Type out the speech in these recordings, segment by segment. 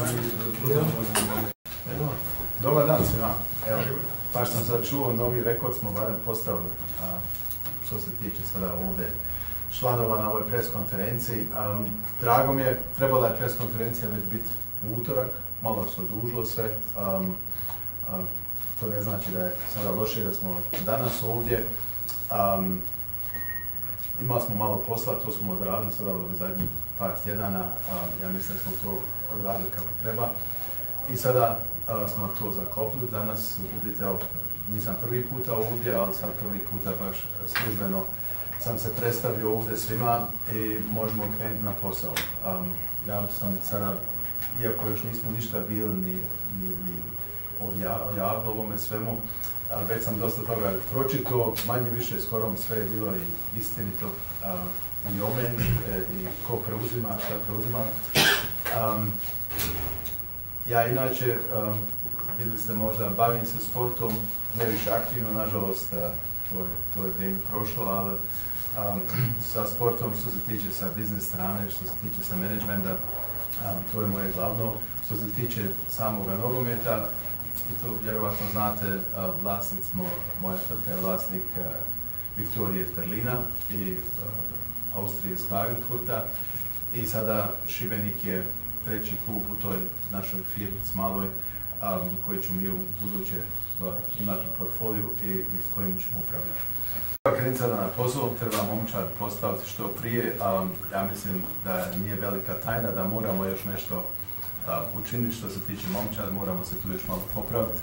Dobar dan svima. Evo, baš sam sad čuo, novi rekord smo barem postavili što se tiče sada ovdje članova na ovoj pres konferenciji. Drago mi je, trebala je pres konferencija već biti u utorak, malo se odužilo sve. To ne znači da je sada loše da smo danas ovdje. Imali smo malo posla, to smo odradili sada u zadnjih par tjedana. Ja mislim da smo to odradili kako treba. I sada smo to zaklopili. Danas, vidite, nisam prvi puta ovdje, ali sad prvi puta baš službeno sam se predstavio ovdje svima i možemo krenuti na posao. Ja sam sada, iako još nismo ništa bili ni objavili ovome svemu, već sam dosta toga pročitao, manje više skoro mi sve je bilo i istinito i o meni, i ko preuzima, šta preuzima. Ja inače, vidjeli ste možda, bavim se sportom, ne više aktivno, nažalost, to je vrijeme prošlo, ali sa sportom što se tiče sa biznis strane, što se tiče sa menadžmenta, to je moje glavno. Što se tiče samoga nogometa, i to vjerovatno znate, vlasnik smo, moja tvrtka je vlasnik Viktorije iz Berlina i Austrije iz Klagenfurta. I sada Šibenik je treći klub u toj našoj firmi maloj koji ćemo mi u buduće imati u portfoliju i s kojim ćemo upravljati. Krenuti sada na posao, treba momčad postaviti što prije. Ja mislim da nije velika tajna, da moramo još nešto učiniti što se tiče momčad, moramo se tu još malo popraviti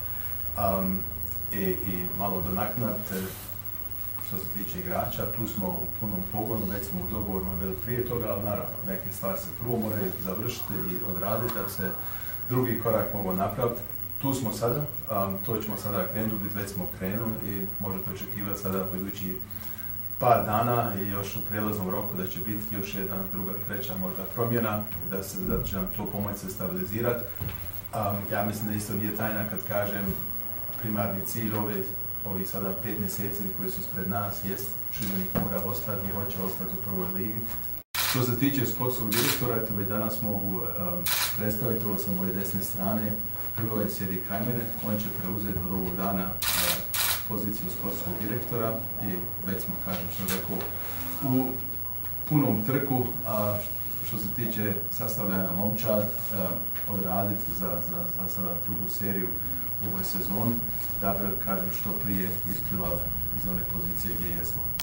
i malo donaknati što se tiče igrača. Tu smo u punom pogonu, već smo u dogovoru bili prije toga, ali naravno neke stvari se prvo moraju završiti i odraditi da bi se drugi korak mogao napraviti. Tu smo sada, to ćemo sada krenuti, već smo krenuli i možete očekivati sada u idući par dana i još u prijelaznom roku da će biti još jedna, druga, treća možda promjena, da će nam to pomoći se stabilizirati. Ja mislim da isto nije tajna kad kažem primarni cilj ovih sada 5 mjeseci koji su ispred nas jest Šibenik mora ostati i hoće ostati u prvoj ligi. Što se tiče sportskog direktora, eto već danas mogu predstaviti ovo sa moje desne strane. Hrvoje sjedi kraj mene, on će preuzeti od ovog dana poziciju sportskog direktora i već smo, kažem što rekao, u punom trku što se tiče sastavljanja momčad, odraditi za sada drugu seriju u ovoj sezoni, da bi, kažem, što prije isplivali iz one pozicije gdje jesmo.